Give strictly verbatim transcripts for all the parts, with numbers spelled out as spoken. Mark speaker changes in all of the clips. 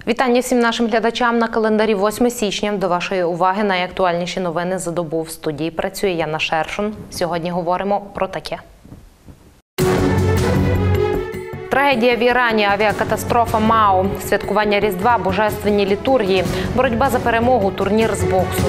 Speaker 1: Вітання всім нашим глядачам на календарі восьме січня. До вашої уваги найактуальніші новини за добу. В студії працює Яна Шершун. Сьогодні говоримо про таке. Трагедія в Ірані, авіакатастрофа МАУ, святкування Різдва, божественні літургії, боротьба за перемогу, турнір з боксу.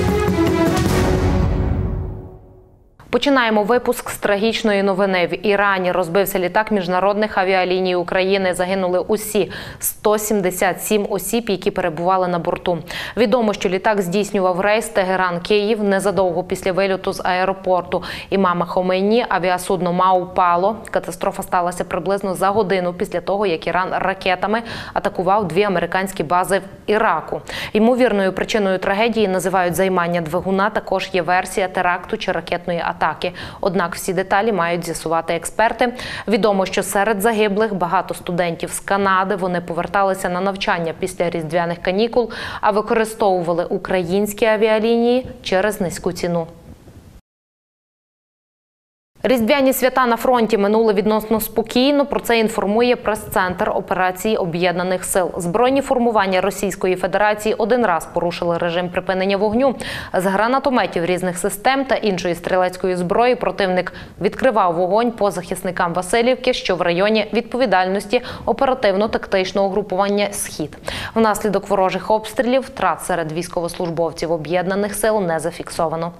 Speaker 1: Починаємо випуск з трагічної новини. В Ірані розбився літак міжнародних авіаліній України. Загинули усі сто сімдесят сім осіб, які перебували на борту. Відомо, що літак здійснював рейс Тегеран-Київ незадовго після вильоту з аеропорту імама Хомейні. Авіасудно МАУ впало. Катастрофа сталася приблизно за годину після того, як Іран ракетами атакував дві американські бази в Іраку. Ймовірною причиною трагедії називають займання двигуна. Також є версія теракту чи ракетної атаки. Атаки. Однак всі деталі мають з'ясувати експерти. Відомо, що серед загиблих багато студентів з Канади. Вони поверталися на навчання після різдвяних канікул, а використовували українські авіалінії через низьку ціну. Різдвяні свята на фронті минули відносно спокійно. Про це інформує прес-центр операції Об'єднаних сил. Збройні формування Російської Федерації один раз порушили режим припинення вогню. З гранатометів різних систем та іншої стрілецької зброї противник відкривав вогонь по захисникам Василівки, що в районі відповідальності оперативно-тактичного угрупування «Схід». Внаслідок ворожих обстрілів втрат серед військовослужбовців Об'єднаних сил не зафіксовано.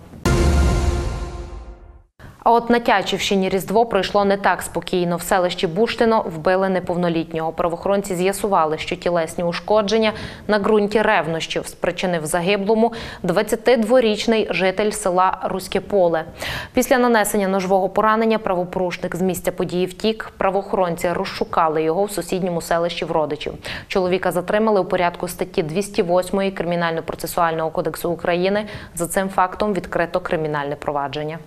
Speaker 1: А от на Тячівщині Різдво пройшло не так спокійно. В селищі Буштино вбили неповнолітнього. Правоохоронці з'ясували, що тілесні ушкодження на ґрунті ревнощів спричинив загиблому двадцятидворічний житель села Руське Поле. Після нанесення ножового поранення правопорушник з місця події втік. Правоохоронці розшукали його в сусідньому селищі в родичів. Чоловіка затримали у порядку статті двісті восьмої Кримінально-процесуального кодексу України. За цим фактом відкрито кримінальне провадження.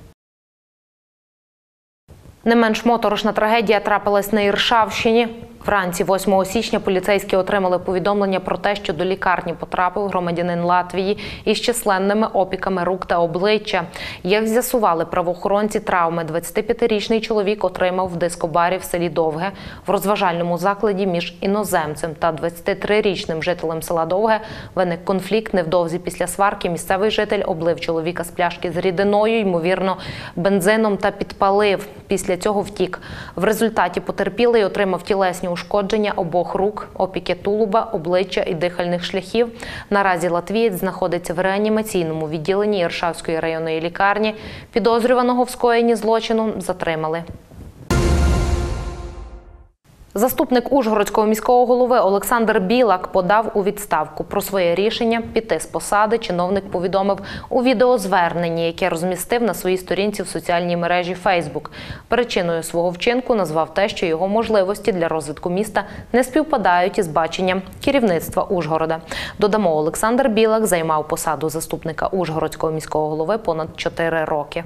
Speaker 1: Не менш моторошна трагедія трапилась на Іршавщині. Вранці восьмого січня поліцейські отримали повідомлення про те, що до лікарні потрапив громадянин Латвії із численними опіками рук та обличчя. Як з'ясували правоохоронці, травми двадцятип'ятирічний чоловік отримав в дискобарі в селі Довге. В розважальному закладі між іноземцем та двадцятитрирічним жителем села Довге виник конфлікт. Невдовзі після сварки місцевий житель облив чоловіка з пляшки з рідиною, ймовірно, бензином, та підпалив. Після цього втік. В результаті потерпілий отримав тілесні ушкодження обох рук, опіки тулуба, обличчя і дихальних шляхів. Наразі латвієць знаходиться в реанімаційному відділенні Іршавської районної лікарні. Підозрюваного в скоєнні злочину затримали. Заступник Ужгородського міського голови Олександр Білак подав у відставку. Про своє рішення піти з посади чиновник повідомив у відеозверненні, яке розмістив на своїй сторінці в соціальній мережі Фейсбук. Причиною свого вчинку назвав те, що його можливості для розвитку міста не співпадають із баченням керівництва Ужгорода. Додамо, Олександр Білак займав посаду заступника Ужгородського міського голови понад чотири роки.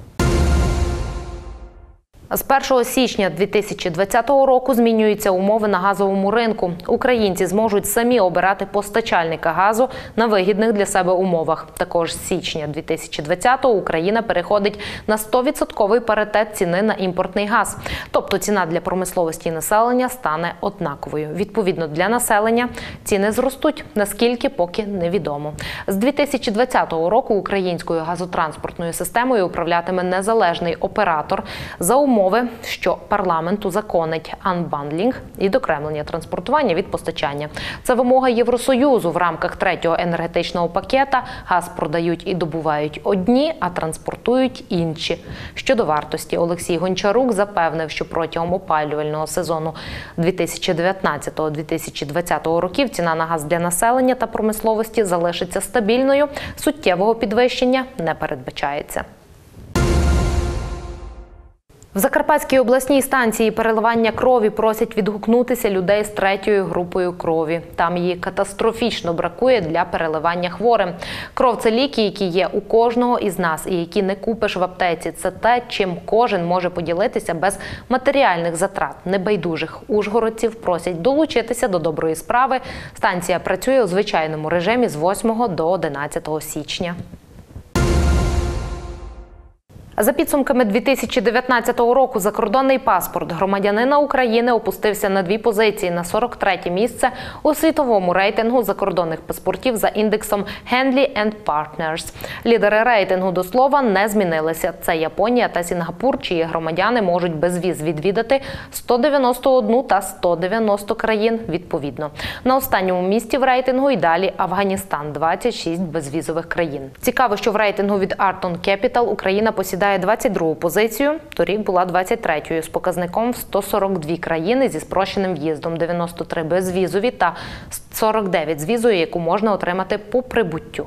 Speaker 1: З першого січня дві тисячі двадцятого року змінюються умови на газовому ринку. Українці зможуть самі обирати постачальника газу на вигідних для себе умовах. Також з січня дві тисячі двадцятого Україна переходить на сто відсотків паритет ціни на імпортний газ. Тобто ціна для промисловості і населення стане однаковою. Відповідно, для населення ціни зростуть. Наскільки, поки невідомо. З дві тисячі двадцятого року українською газотранспортною системою управлятиме незалежний оператор за умови, що парламент узаконить анбандлінг і докремлення транспортування від постачання. Це вимога Євросоюзу. В рамках третього енергетичного пакета газ продають і добувають одні, а транспортують інші. Щодо вартості, Олексій Гончарук запевнив, що протягом опалювального сезону дві тисячі дев'ятнадцятого - дві тисячі двадцятого років ціна на газ для населення та промисловості залишиться стабільною, суттєвого підвищення не передбачається. В Закарпатській обласній станції переливання крові просять відгукнутися людей з третьою групою крові. Там її катастрофічно бракує для переливання хворим. Кров – це ліки, які є у кожного із нас і які не купиш в аптеці. Це те, чим кожен може поділитися без матеріальних затрат. Небайдужих ужгородців просять долучитися до доброї справи. Станція працює у звичайному режимі з восьмого до одинадцятого січня. За підсумками дві тисячі дев'ятнадцятого року закордонний паспорт громадянина України опустився на дві позиції на сорок третє місце у світовому рейтингу закордонних паспортів за індексом Henley енд Partners. Лідери рейтингу, до слова, не змінилися. Це Японія та Сінгапур, чиї громадяни можуть без віз відвідати сто дев'яносто один та сто дев'яносто країн відповідно. На останньому місці в рейтингу і далі Афганістан – двадцять шість безвізових країн. Цікаво, що в рейтингу від Arton Capital Україна посідає двадцять другу позицію, торік була двадцять третьою з показником в сто сорок дві країни зі спрощеним в'їздом, дев'яносто три безвізові та сорок дев'ять з візою, яку можна отримати по прибуттю.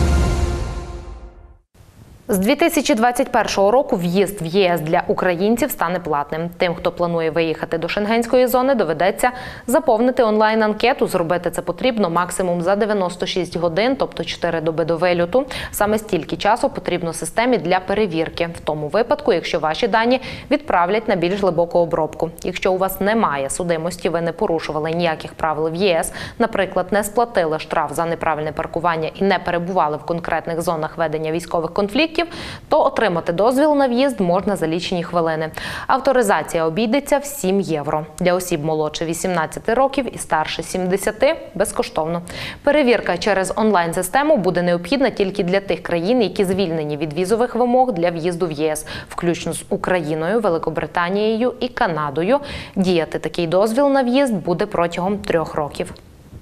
Speaker 1: З дві тисячі двадцять першого року в'їзд в ЄС для українців стане платним. Тим, хто планує виїхати до шенгенської зони, доведеться заповнити онлайн-анкету. Зробити це потрібно максимум за дев'яносто шість годин, тобто чотири доби до вильоту. Саме стільки часу потрібно системі для перевірки, в тому випадку, якщо ваші дані відправлять на більш глибоку обробку. Якщо у вас немає судимості, ви не порушували ніяких правил в ЄС, наприклад, не сплатили штраф за неправильне паркування і не перебували в конкретних зонах ведення військових конфліктів, то отримати дозвіл на в'їзд можна за лічені хвилини. Авторизація обійдеться в сім євро. Для осіб молодше вісімнадцяти років і старше сімдесяти – безкоштовно. Перевірка через онлайн-систему буде необхідна тільки для тих країн, які звільнені від візових вимог для в'їзду в ЄС, включно з Україною, Великобританією і Канадою. Діяти такий дозвіл на в'їзд буде протягом трьох років.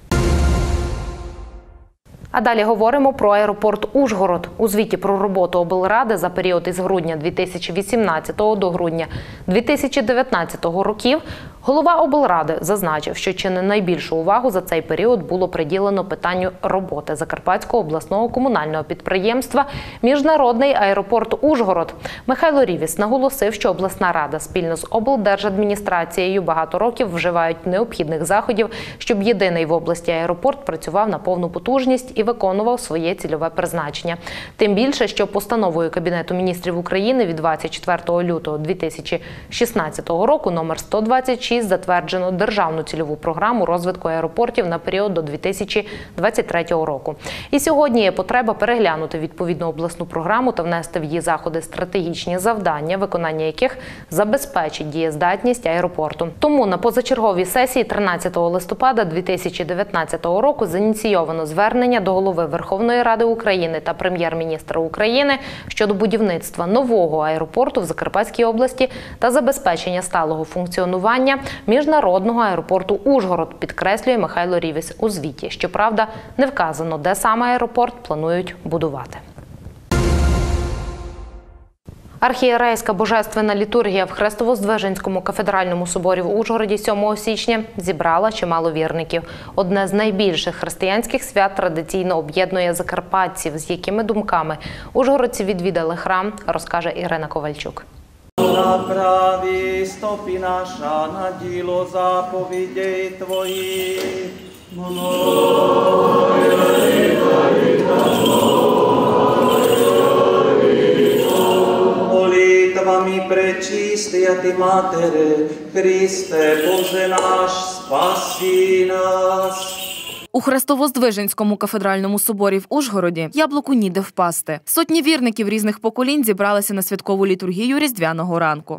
Speaker 1: А далі говоримо про аеропорт Ужгород. У звіті про роботу облради за період із грудня дві тисячі вісімнадцятого до грудня дві тисячі дев'ятнадцятого років голова облради зазначив, що чи не найбільшу увагу за цей період було приділено питанню роботи Закарпатського обласного комунального підприємства «Міжнародний аеропорт Ужгород». Михайло Рівіс наголосив, що обласна рада спільно з облдержадміністрацією багато років вживають необхідних заходів, щоб єдиний в області аеропорт працював на повну потужність і виконував своє цільове призначення. Тим більше, що постановою Кабінету міністрів України від двадцять четвертого лютого дві тисячі шістнадцятого року номер сто двадцять шість затверджено державну цільову програму розвитку аеропортів на період до дві тисячі двадцять третього року. І сьогодні є потреба переглянути відповідну обласну програму та внести в її заходи стратегічні завдання, виконання яких забезпечить дієздатність аеропорту. Тому на позачерговій сесії тринадцятого листопада дві тисячі дев'ятнадцятого року зініційовано звернення до Голови Верховної Ради України та Прем'єр-міністра України щодо будівництва нового аеропорту в Закарпатській області та забезпечення сталого функціонування міжнародного аеропорту Ужгород, підкреслює Михайло Рівіс у звіті. Щоправда, не вказано, де саме аеропорт планують будувати. Архієрейська божественна літургія в Хрестово-Здвиженському кафедральному соборі в Ужгороді сьомого січня зібрала чимало вірників. Одне з найбільших християнських свят традиційно об'єднує закарпатців. З якими думками ужгородці відвідали храм, розкаже Ірина Ковальчук.
Speaker 2: Направи стопи наша на діло заповідей Твоїх. Молитвами пречистия Ти, Матере, Христе, Боже наш, спаси нас.
Speaker 3: У Хрестово-Здвиженському кафедральному соборі в Ужгороді яблуку ніде впасти. Сотні вірників різних поколінь зібралися на святкову літургію Різдвяного ранку.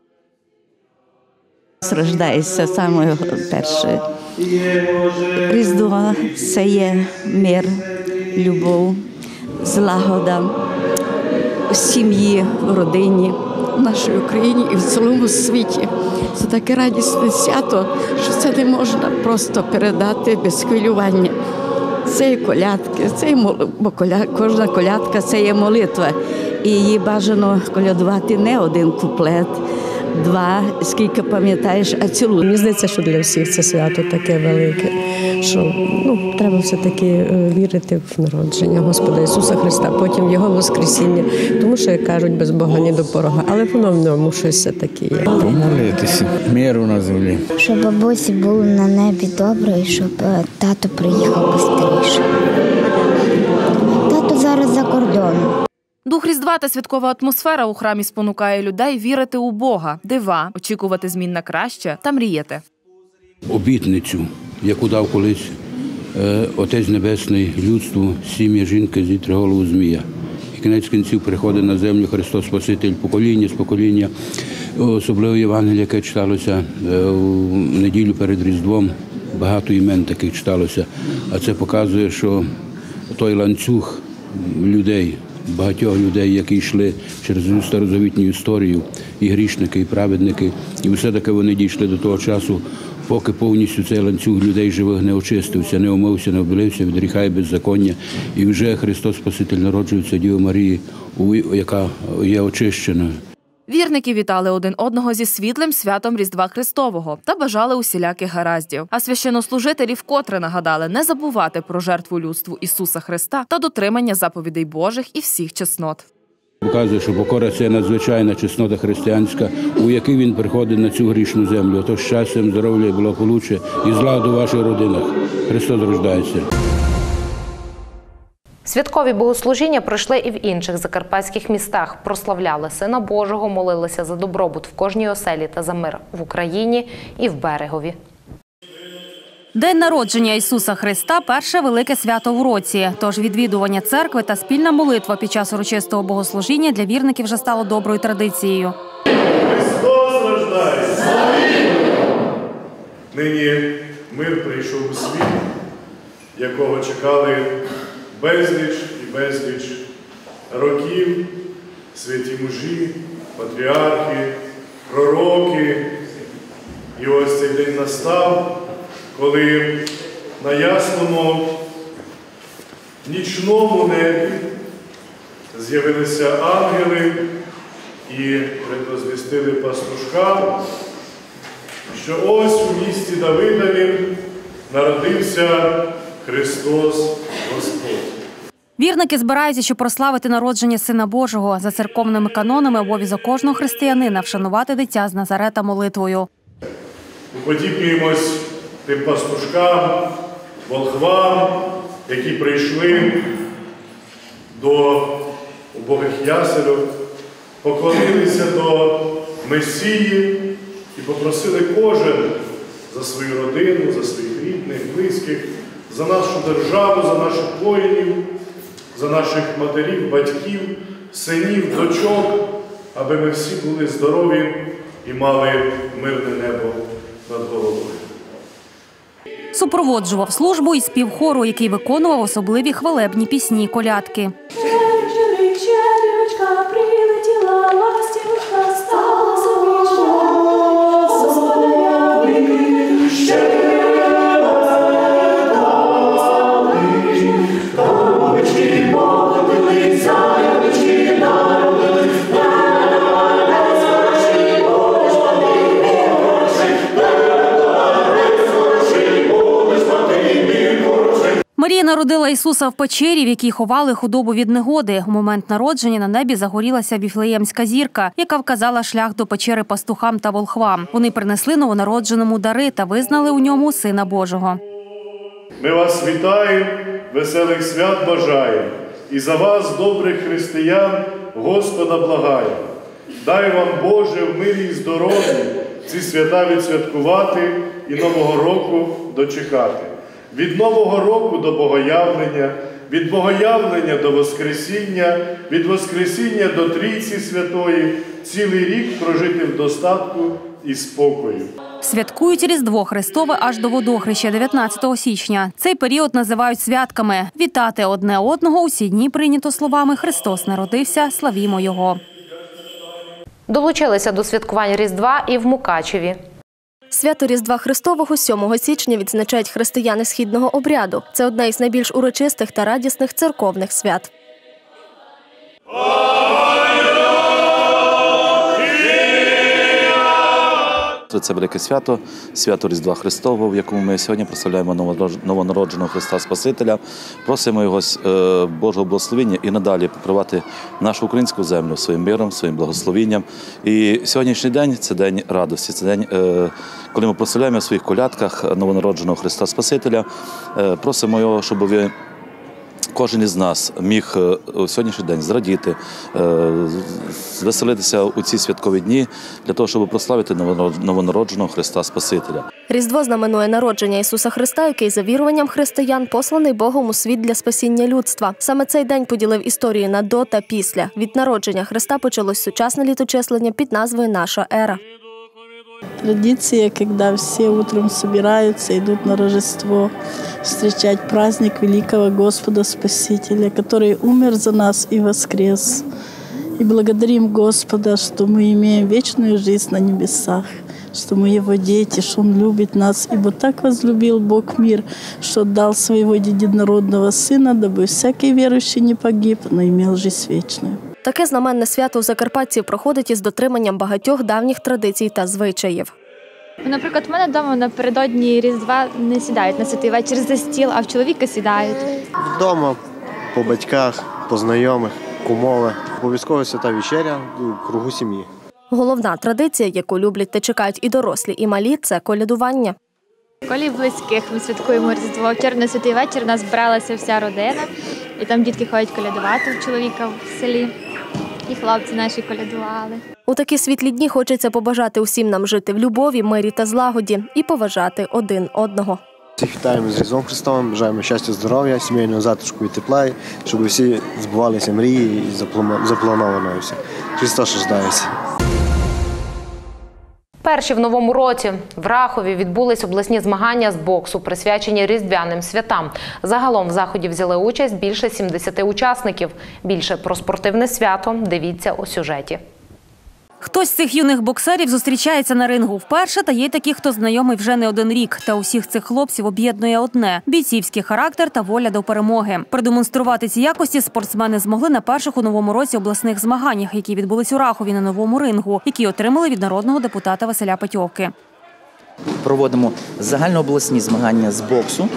Speaker 4: Рождається саме перше. Різдво – це є мир, любов, злагода в сім'ї, в родині, в нашій Україні і в цілому світі. Це таке радісне свято, що це не можна просто передати без хвилювання. Це є колядки, це є мол... бо коля... кожна колядка – це є молитва. І її бажано колядувати не один куплет, два, скільки пам'ятаєш, а цілу.
Speaker 5: Мені здається, що для всіх це свято таке велике, що ну, треба все-таки вірити в народження Господа Ісуса Христа, потім в Його воскресіння, тому що, як кажуть, без Бога ні до порога, але воно в ньому щось все-таки є.
Speaker 6: Помолитися, миру на землі.
Speaker 7: Щоб бабусі було на небі добре і щоб тато приїхав швидше. Тато зараз за кордоном.
Speaker 3: Дух Різдва та святкова атмосфера у храмі спонукає людей вірити у Бога, дива, очікувати змін на краще та мріяти.
Speaker 8: Обітницю, яку дав колись Отець Небесний людству, сім'я жінки зітре голову змія. і кінець кінців приходить на землю Христос Спаситель покоління з покоління. Особливо Євангеліє, яке читалося в неділю перед Різдвом, багато імен таких читалося. А це показує, що той ланцюг людей, багатьох людей, які йшли через старозавітню історію, і грішники, і праведники, і все-таки вони дійшли до того часу, поки повністю цей ланцюг людей живих не очистився, не омився, не обелився від гріха і беззаконня. І вже Христос Спаситель народжується Діви Марії, яка є очищеною.
Speaker 3: Вірники вітали один одного зі світлим святом Різдва Христового та бажали усіляких гараздів. А священнослужителі вкотре нагадали не забувати про жертву людству Ісуса Христа та дотримання заповідей Божих і всіх чеснот.
Speaker 8: Показує, що покора – це надзвичайна чеснота християнська, у якій він приходить на цю грішну землю. Отож щастям, здоров'я, благополуччя і злагоду у ваших родинах. Христос рождається.
Speaker 1: Святкові богослужіння пройшли і в інших закарпатських містах. Прославляли Сина Божого, молилися за добробут в кожній оселі та за мир в Україні і в Берегові.
Speaker 9: День народження Ісуса Христа – перше велике свято в році. Тож відвідування церкви та спільна молитва під час урочистого богослужіння для вірників вже стало доброю традицією.
Speaker 10: Христос рождається! Нині мир прийшов у світ, якого чекали безліч і безліч років, святі мужі, патріархи, пророки. І ось цей день настав, коли на ясному нічному небі з'явилися ангели і предозвістили пастушкам, що ось у місті Давидові народився Христос Господь.
Speaker 9: Вірники збираються, щоб прославити народження Сина Божого. За церковними канонами обов'язок кожного християнина вшанувати дитя з Назарета молитвою.
Speaker 10: Уподібнюємось тим пастушкам, волхвам, які прийшли до убогих яселів, поклонилися до Месії і попросили кожен за свою родину, за своїх рідних, близьких, за нашу державу, за наших воїнів, за наших матерів, батьків, синів, дочок, аби ми всі були здорові і мали мирне небо над головою.
Speaker 9: Супроводжував службу і спів хору, який виконував особливі хвалебні пісні й колядки. Марія народила Ісуса в печері, в якій ховали худобу від негоди. У момент народження на небі загорілася віфлеємська зірка, яка вказала шлях до печери пастухам та волхвам. Вони принесли новонародженому дари та визнали у ньому Сина Божого.
Speaker 10: Ми вас вітаємо, веселих свят бажаємо. І за вас, добрих християн, Господа благаємо. Дай вам, Боже, в мирі і здоров'ї ці свята відсвяткувати і Нового року дочекати. Від Нового року до Богоявлення, від Богоявлення до Воскресіння, від Воскресіння до Трійці Святої, цілий рік прожити в достатку і спокою.
Speaker 9: Святкують Різдво Христове аж до Водохреща дев'ятнадцятого січня. Цей період називають святками. Вітати одне одного усі дні прийнято словами «Христос народився, славімо Його».
Speaker 1: Долучилися до святкувань Різдва і в Мукачеві.
Speaker 11: Свято Різдва Христового сьомого січня відзначають християни східного обряду. Це одне із найбільш урочистих та радісних церковних свят.
Speaker 12: Це велике свято, свято Різдва Христового, в якому ми сьогодні прославляємо новонародженого Христа Спасителя. Просимо Його Божого благословення і надалі покривати нашу українську землю своїм миром, своїм благословенням. І сьогоднішній день – це день радості, це день, коли ми прославляємо в своїх колядках новонародженого Христа Спасителя. Просимо Його, щоб ви кожен із нас міг у сьогоднішній день зрадіти, звеселитися у ці святкові дні для того, щоб прославити новонародженого Христа Спасителя.
Speaker 11: Різдво знаменує народження Ісуса Христа, який за віруванням християн посланий Богом у світ для спасіння людства. Саме цей день поділив історії на до та після. Від народження Христа почалось сучасне літочислення під назвою «Наша ера».
Speaker 13: Традиция, когда все утром собираются, идут на Рождество, встречать праздник великого Господа Спасителя, который умер за нас и воскрес. И благодарим Господа, что мы имеем вечную жизнь на небесах, что мы Его дети, что Он любит нас, ибо так возлюбил Бог мир, что отдал Своего единородного Сына, дабы всякий верующий не погиб, но имел жизнь вечную.
Speaker 11: Таке знаменне свято у закарпатців проходить із дотриманням багатьох давніх традицій та звичаїв.
Speaker 14: Наприклад, в мене вдома напередодні Різдва не сідають на святий вечір за стіл, а в чоловіка сідають.
Speaker 15: Вдома, по батьках, по знайомих, кумови. Обов'язково свята вечеря у кругу сім'ї.
Speaker 11: Головна традиція, яку люблять та чекають і дорослі, і малі – це колядування.
Speaker 14: Колі близьких ми святкуємо Різдво. Вчора на святий вечір у нас збиралася вся родина, і там дітки ходять колядувати у чоловіка в селі. І хлопці наші колядували.
Speaker 11: У такі світлі дні хочеться побажати усім нам жити в любові, мирі та злагоді і поважати один одного.
Speaker 15: Всіх вітаємо з Різдвом Христовим, бажаємо щастя, здоров'я, сімейного затишку і тепла, щоб всі збувалися мрії і заплановано все. Христос рождається.
Speaker 1: Перші в новому році в Рахові відбулись обласні змагання з боксу, присвячені різдвяним святам. Загалом в заході взяли участь більше сімдесяти учасників. Більше про спортивне свято дивіться у сюжеті.
Speaker 9: Хтось з цих юних боксерів зустрічається на рингу вперше, та є такі, хто знайомий вже не один рік. Та усіх цих хлопців об'єднує одне – бійцівський характер та воля до перемоги. Продемонструвати ці якості спортсмени змогли на перших у новому році обласних змаганнях, які відбулись у Рахові на новому рингу, які отримали від народного депутата Василя Петьовки.
Speaker 16: Проводимо загальнообласні змагання з боксу,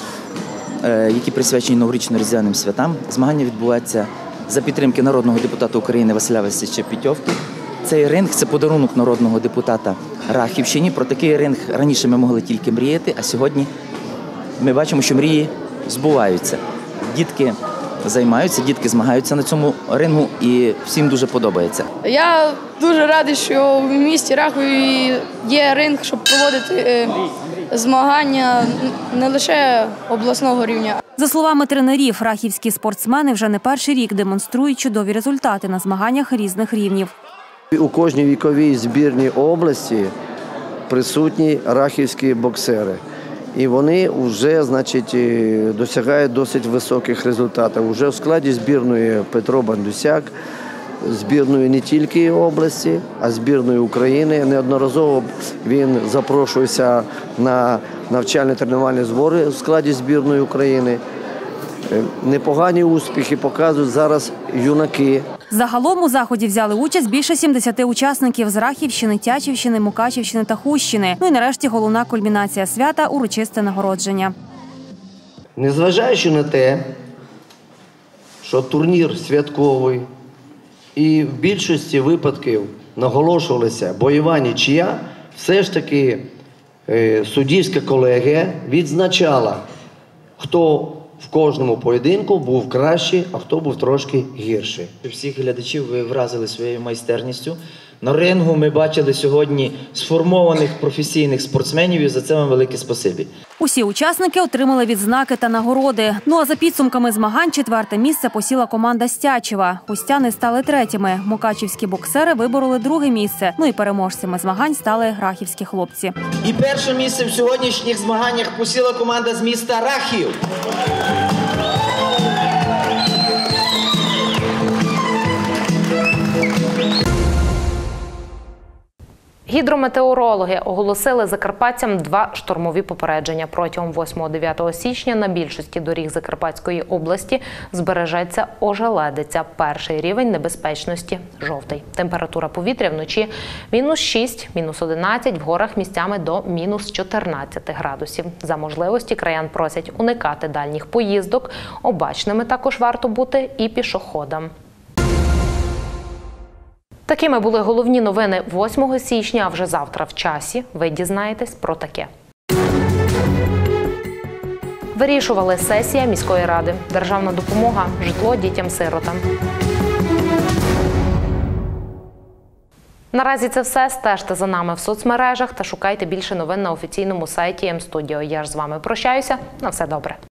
Speaker 16: які присвячені новорічно-різдвяним святам. Змагання відбуваються за підтримки народного депутата України Василя Васильовича Петьовки. Цей ринг – це подарунок народного депутата Рахівщині. Про такий ринг раніше ми могли тільки мріяти, а сьогодні ми бачимо, що мрії збуваються. Дітки займаються, дітки змагаються на цьому рингу і всім дуже подобається.
Speaker 17: Я дуже радий, що в місті Рахові є ринг, щоб проводити змагання не лише обласного рівня.
Speaker 9: За словами тренерів, рахівські спортсмени вже не перший рік демонструють чудові результати на змаганнях різних рівнів.
Speaker 18: У кожній віковій збірній області присутні рахівські боксери. І вони вже, значить, досягають досить високих результатів. Уже в складі збірної Петро Бандусяк, збірної не тільки області, а збірної України. Неодноразово він запрошується на навчально-тренувальні збори в складі збірної України. Непогані успіхи показують зараз юнаки.
Speaker 9: Загалом у заході взяли участь більше сімдесяти учасників з Рахівщини, Тячівщини, Мукачівщини та Хустщини. Ну і нарешті головна кульмінація свята – урочисте нагородження.
Speaker 18: Незважаючи на те, що турнір святковий і в більшості випадків наголошувалася бойова нічия, все ж таки суддівська колегія відзначала, хто в кожному поєдинку був кращий, а хто був трошки гірший.
Speaker 19: Всіх глядачів ви вразили своєю майстерністю. На рингу ми бачили сьогодні сформованих професійних спортсменів, і за це вам велике спасибі.
Speaker 9: Усі учасники отримали відзнаки та нагороди. Ну а за підсумками змагань четверте місце посіла команда з Тячева. Хустяни стали третіми. Мукачівські боксери вибороли друге місце. Ну і переможцями змагань стали рахівські хлопці.
Speaker 19: І перше місце в сьогоднішніх змаганнях посіла команда з міста Рахів.
Speaker 1: Гідрометеорологи оголосили закарпатцям два штормові попередження. Протягом восьмого-дев'ятого січня на більшості доріг Закарпатської області збережеться ожеледиця. Перший рівень небезпечності – жовтий. Температура повітря вночі – мінус шість, мінус одинадцять, в горах місцями до мінус чотирнадцять градусів. За можливості краян просять уникати дальніх поїздок. Обачними також варто бути і пішоходам. Такими були головні новини восьмого січня, а вже завтра в часі ви дізнаєтесь про таке. Вирішували сесія міської ради. Державна допомога, житло дітям-сиротам. Наразі це все. Стежте за нами в соцмережах та шукайте більше новин на офіційному сайті М-Студіо. Я ж з вами прощаюся. На все добре.